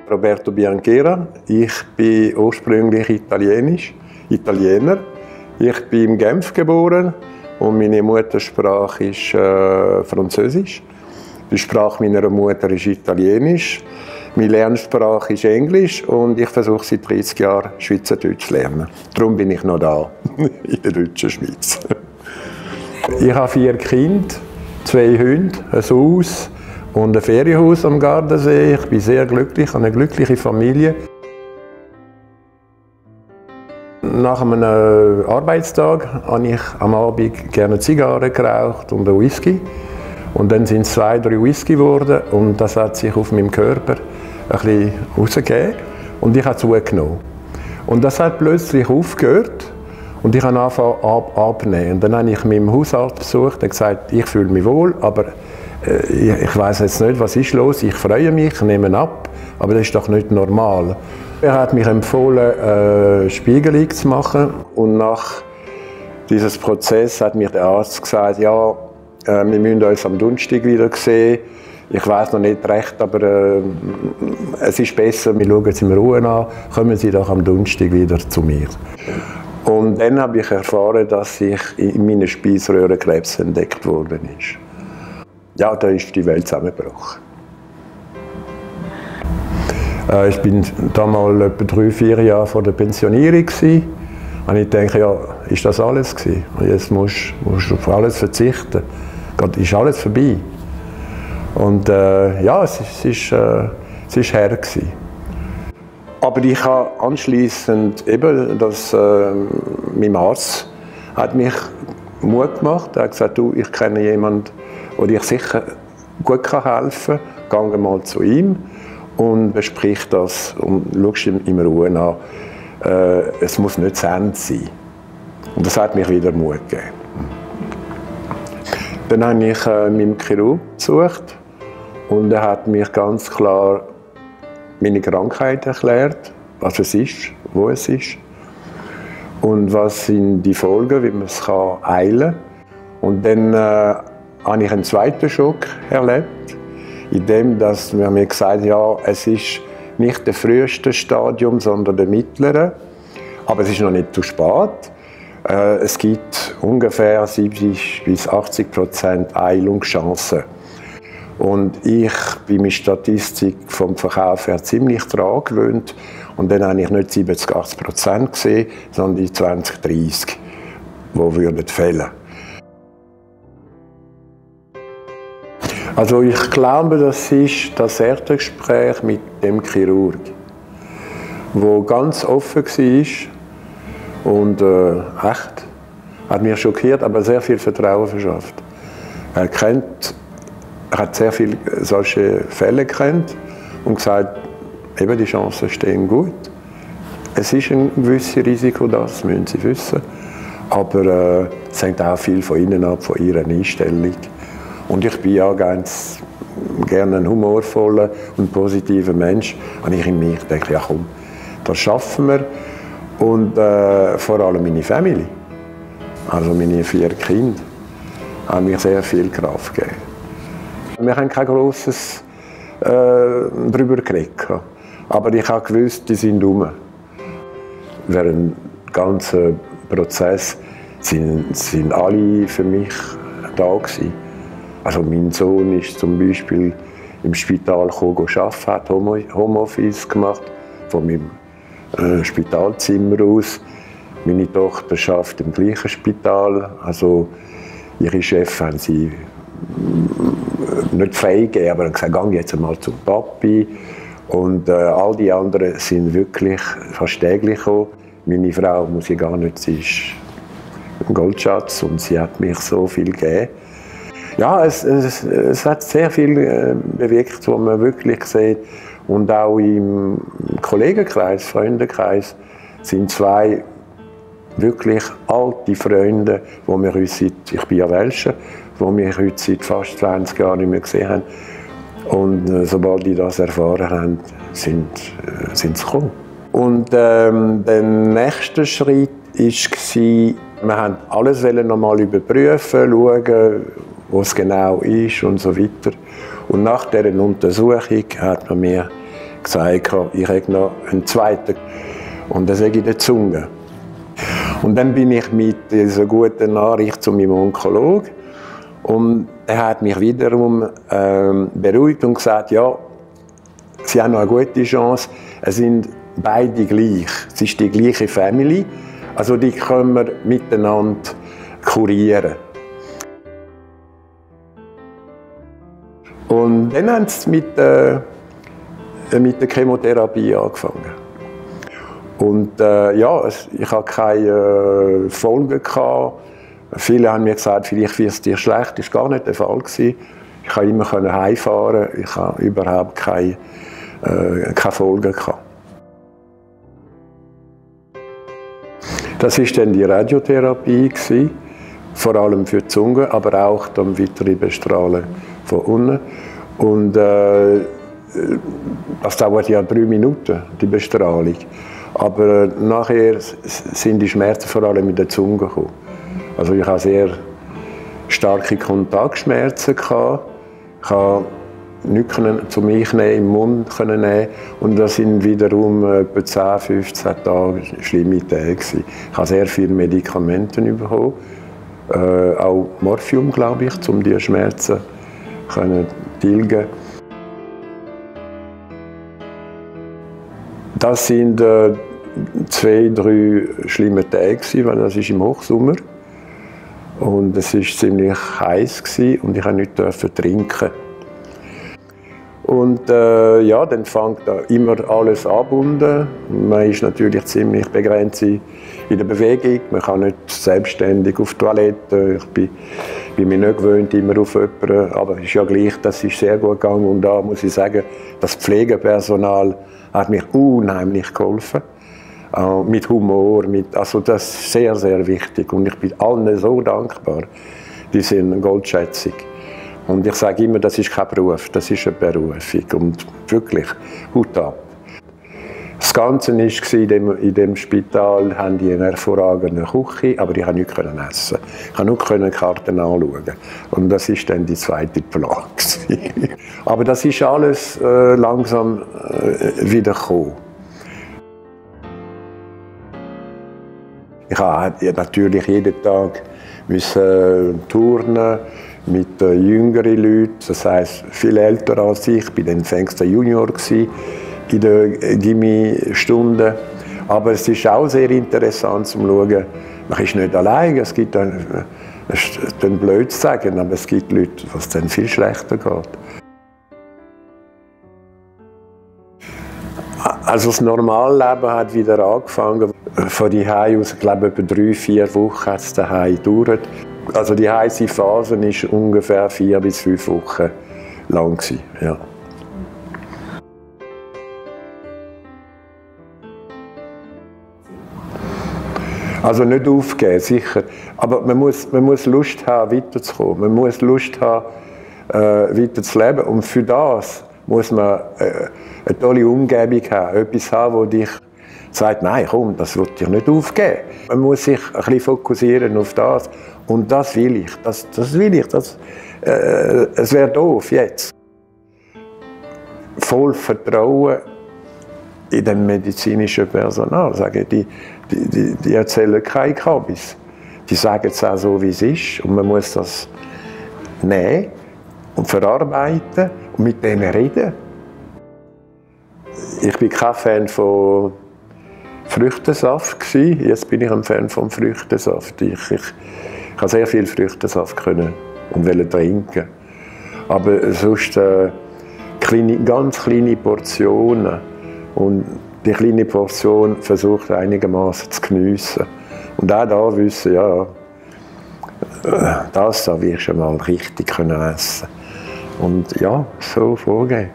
Roberto Bianchera. Ich bin ursprünglich Italiener. Ich bin in Genf geboren und meine Muttersprache ist Französisch. Die Sprache meiner Mutter ist Italienisch. Meine Lernsprache ist Englisch und ich versuche seit 30 Jahren Schweizerdeutsch zu lernen. Darum bin ich noch da, in der deutschen Schweiz. Ich habe 4 Kinder, 2 Hunde, ein Haus und ein Ferienhaus am Gardasee. Ich bin sehr glücklich, habe eine glückliche Familie. Nach einem Arbeitstag habe ich am Abend gerne Zigarren geraucht und einen Whisky. Und dann sind es 2, 3 Whisky geworden und das hat sich auf meinem Körper ein bisschen rausgegeben und ich habe zugenommen. Und das hat plötzlich aufgehört und ich habe angefangen abzunehmen. Und dann habe ich meinen Hausarzt besucht und gesagt, ich fühle mich wohl, aber ich weiß jetzt nicht, was ist los. Ich freue mich, ich nehme ab, aber das ist doch nicht normal. Er hat mich empfohlen, Spiegelung zu machen und nach diesem Prozess hat mir der Arzt gesagt, ja, wir müssen uns am Donnerstag wieder sehen. Ich weiß noch nicht recht, aber es ist besser, wir schauen es in Ruhe an. Kommen Sie doch am Donnerstag wieder zu mir. Und dann habe ich erfahren, dass ich in meiner Speiseröhre Krebs entdeckt worden ist. Ja, da ist die Welt zusammengebrochen. Ich war damals etwa 3, 4 Jahre vor der Pensionierung. Und ich denke, ja, ist das alles gewesen? Jetzt musst du auf alles verzichten. Gott, ist alles vorbei. Und ja, es war her gewesen. Aber ich habe anschliessend eben, mein Arzt hat mich Mut gemacht. Er hat gesagt, du, ich kenne jemanden, der dir sicher gut helfen kann. Geh mal zu ihm und besprich das und schau ihm in Ruhe an. Es muss nicht das Ende sein. Und das hat mich wieder Mut gegeben. Dann habe ich meinen Chirurg besucht und er hat mich ganz klar meine Krankheit erklärt, was es ist, wo es ist und was sind die Folgen, wie man es heilen kann. Und dann habe ich einen zweiten Schock erlebt, in dem, dass man mir gesagt hat, ja, es ist nicht das früheste Stadium, sondern das mittlere. Aber es ist noch nicht zu spät. Es gibt ungefähr 70 bis 80% Heilungschancen. Und ich bin mit Statistik vom Verkauf her ziemlich daran gewöhnt. Und dann habe ich nicht 70-80% gesehen, sondern die 20-30, die fehlen würden. Also ich glaube, das ist das erste Gespräch mit dem Chirurg, wo ganz offen war und echt, hat mich schockiert, aber sehr viel Vertrauen verschafft. Er hat sehr viele solche Fälle gekannt und gesagt, eben die Chancen stehen gut. Es ist ein gewisses Risiko, das müssen Sie wissen, aber es hängt auch viel von Ihnen ab, von Ihrer Einstellung. Und ich bin ja ganz gerne ein humorvoller und positiver Mensch. Und ich in mich denke, ja komm, das schaffen wir. Und vor allem meine Familie, also meine 4 Kinder, haben mir sehr viel Kraft gegeben. Wir haben kein grosses darüber geredet, aber ich habe gewusst, die sind rum. Während dem ganzen Prozess sind alle für mich da gewesen. Also mein Sohn ist zum Beispiel im Spital arbeiten, hat Homeoffice gemacht, von meinem Spitalzimmer aus. Meine Tochter arbeitet im gleichen Spital. Also ihre Chefs haben sie nicht freigegeben, aber haben gesagt, geh jetzt einmal zum Papi. Und all die anderen sind wirklich fast täglich gekommen. Meine Frau muss ich gar nicht, sie ist ein Goldschatz und sie hat mich so viel gegeben. Ja, es hat sehr viel bewirkt, was man wirklich sieht. Und auch im Kollegenkreis, Freundekreis, sind 2 wirklich alte Freunde, die wir uns ich bin ja Welscher, die wir heute seit fast 20 Jahren nicht mehr gesehen haben. Und sobald die das erfahren haben, sind sie gekommen. Und der nächste Schritt war, wir wollten alles nochmal überprüfen, schauen, was genau ist und so weiter. Und nach dieser Untersuchung hat man mir gesagt, ich hätte noch einen zweiten. Und das sage ich der Zunge. Und dann bin ich mit dieser guten Nachricht zu meinem Onkologen. Und er hat mich wiederum beruhigt und gesagt, ja, Sie haben noch eine gute Chance. Es sind beide gleich. Es ist die gleiche Family. Also die können wir miteinander kurieren. Und dann haben sie mit der Chemotherapie angefangen. Und ja, ich hatte keine Folgen gehabt. Viele haben mir gesagt, vielleicht wird es dir schlecht. Das war gar nicht der Fall gewesen. Ich konnte immer heimfahren. Ich hatte überhaupt keine Folgen gehabt. Das war dann die Radiotherapie gewesen, vor allem für die Zunge, aber auch dann weitere Bestrahlen von unten. Und das dauert ja 3 Minuten, die Bestrahlung. Aber nachher sind die Schmerzen vor allem mit der Zunge gekommen. Also ich hatte sehr starke Kontaktschmerzen. Ich konnte nichts zu mir im Mund nehmen. Und das sind wiederum etwa 10, 15 Tage schlimme Tage. Ich habe sehr viele Medikamente bekommen. Auch Morphium, glaube ich, um diese Schmerzen zu tilgen. Das sind 2, 3 schlimme Tage, weil das ist im Hochsommer. Und es war ziemlich heiß und ich durfte nicht trinken. Und ja, dann fängt da immer alles an. Man ist natürlich ziemlich begrenzt in der Bewegung. Man kann nicht selbstständig auf die Toilette. Ich bin mir nicht gewöhnt, immer auf jemanden. Aber es ist ja gleich, das ist sehr gut gegangen. Und da muss ich sagen, das Pflegepersonal hat mir unheimlich geholfen. Mit Humor, also das ist sehr, sehr wichtig. Und ich bin allen so dankbar. Die sind goldschätzig. Und ich sage immer, das ist kein Beruf, das ist eine Berufung. Und wirklich, Hut ab. Das Ganze war, in dem Spital haben die eine hervorragende Küche, aber ich konnte nichts essen. Ich konnte nur Karten anschauen. Und das war dann die zweite Plage. Aber das ist alles langsam wieder gekommen. Ich musste natürlich jeden Tag turnen mit jüngeren Leuten, das heisst viel älter als ich. Ich war dann fängst Junior in den Gimmi-Stunden. Aber es ist auch sehr interessant zu schauen, man ist nicht allein. Es gibt dann, das ist dann blöd zu sagen, aber es gibt Leute, was es dann viel schlechter geht. Also das Normalleben hat wieder angefangen. Von daheim aus, ich glaube, etwa 3, 4 Wochen hat es daheim gedauert. Also die heiße Phase war ungefähr 4 bis 5 Wochen lang. Ja. Also nicht aufgeben, sicher. Aber man muss Lust haben, weiterzukommen. Man muss Lust haben, weiter zu leben. Und für das muss man eine tolle Umgebung haben. Etwas haben, das dich sagt, nein, komm, das will ich nicht aufgeben. Man muss sich ein bisschen fokussieren auf das. Und das will ich. Das will ich. Es wäre doof jetzt. Voll Vertrauen in dem medizinischen Personal. Die erzählen keine Kabis. Die sagen es auch so, wie es ist. Und man muss das nehmen und verarbeiten und mit denen reden. Ich bin kein Fan von Früchtesaft gewesen. Jetzt bin ich ein Fan von Früchtesaft. Ich habe sehr viel Früchtesaft können und wollte trinken. Aber sonst ganz kleine Portionen. Und die kleine Portion versucht einigermaßen zu geniessen. Und auch da wissen, ja, das da wirst du mal richtig können essen. Und ja, so vorgehen.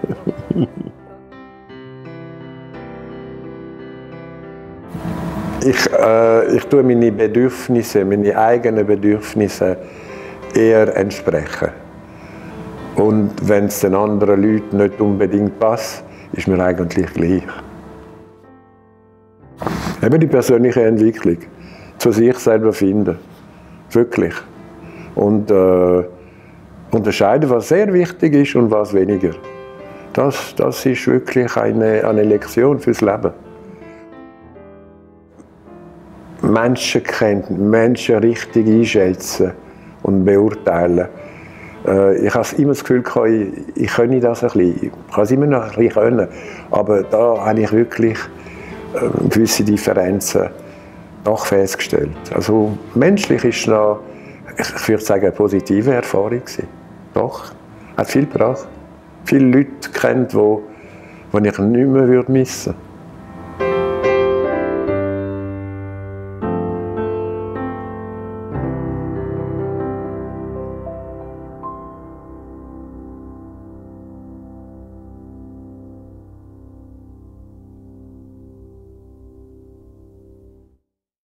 Ich tue meine Bedürfnisse, meine eigenen Bedürfnisse eher entsprechen. Und wenn es den anderen Leuten nicht unbedingt passt, ist mir eigentlich gleich. Eben die persönliche Entwicklung, zu sich selber finden, wirklich. Und unterscheiden, was sehr wichtig ist und was weniger. Das ist wirklich eine Lektion fürs Leben. Menschen kennen, Menschen richtig einschätzen und beurteilen. Ich habe immer das Gefühl, ich könne das ein bisschen. Ich kann es immer noch ein bisschen können, aber da habe ich wirklich gewisse Differenzen doch festgestellt. Also menschlich ist es noch, ich würde sagen, eine positive Erfahrung gewesen. Doch, hat viel gebracht. Viele Leute kennt, die ich nicht mehr missen würde.